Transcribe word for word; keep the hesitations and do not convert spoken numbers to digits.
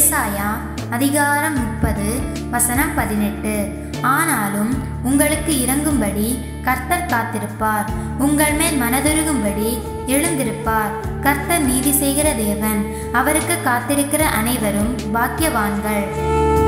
ஏசாயா அதிகாரம் முப்பது வசனம் பதினெட்டு. ஆனாலும் உங்களுக்கு இறங்கும்படி கர்த்தர் காத்திருப்பார், உங்கள் மேல் மனதுருகும்படி எழுந்திருப்பார். கர்த்தர் நீதி செய்கிற தேவன், அவருக்கு காத்திருக்கிற அனைவரும் பாக்கியவான்கள்.